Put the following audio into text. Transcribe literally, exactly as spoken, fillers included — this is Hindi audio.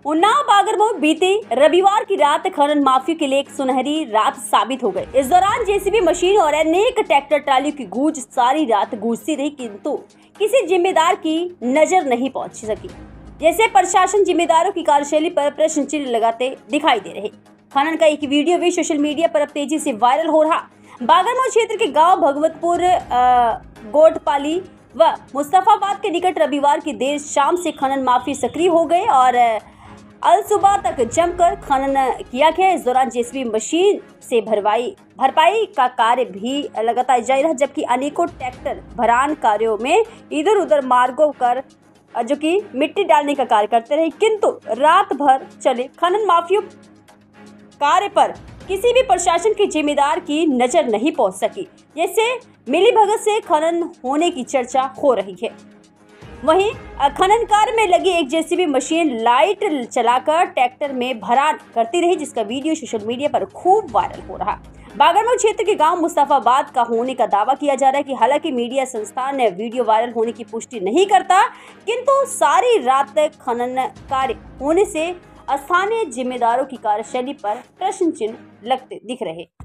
उन्नाव बागरमऊ बीते रविवार की रात खनन माफिया के लिए एक सुनहरी रात साबित हो गई। इस दौरान जेसीबी मशीन और अनेक ट्रैक्टर ट्राली की गूंज सारी रात गूंजती रही, किंतु किसी जिम्मेदार की नजर नहीं पहुंच सकी। जैसे प्रशासन जिम्मेदारों की कार्यशैली पर प्रश्न चिन्ह लगाते दिखाई दे रहे। खनन का एक वीडियो भी सोशल मीडिया पर अब तेजी से वायरल हो रहा। बागरमऊ क्षेत्र के गांव भगवतपुर गोटपाली व मुस्तफाबाद के निकट रविवार की देर शाम से खनन माफिया सक्रिय हो गए और अल सुबह तक जमकर खनन किया गया। इस दौरान जेसीबी मशीन से भरवाई भरपाई का कार्य भी लगातार जारी रहा, जबकि अनेकों ट्रैक्टर भरान कार्यों में इधर उधर मार्गों कर जो कि मिट्टी डालने का कार्य करते रहे, किंतु रात भर चले खनन माफिया कार्य पर किसी भी प्रशासन की जिम्मेदार की नजर नहीं पहुंच सकी। जैसे मिलीभगत से खनन होने की चर्चा हो रही है। वहीं खनन कार्य में लगी एक जेसीबी मशीन लाइट चलाकर ट्रैक्टर में भरान करती रही, जिसका वीडियो सोशल मीडिया पर खूब वायरल हो रहा। बागरमऊ क्षेत्र के गांव मुस्तफाबाद का होने का दावा किया जा रहा है कि हालांकि मीडिया संस्थान ने वीडियो वायरल होने की पुष्टि नहीं करता, किंतु सारी रात खनन कार्य होने से स्थानीय जिम्मेदारों की कार्यशैली पर प्रश्न चिन्ह लगते दिख रहे।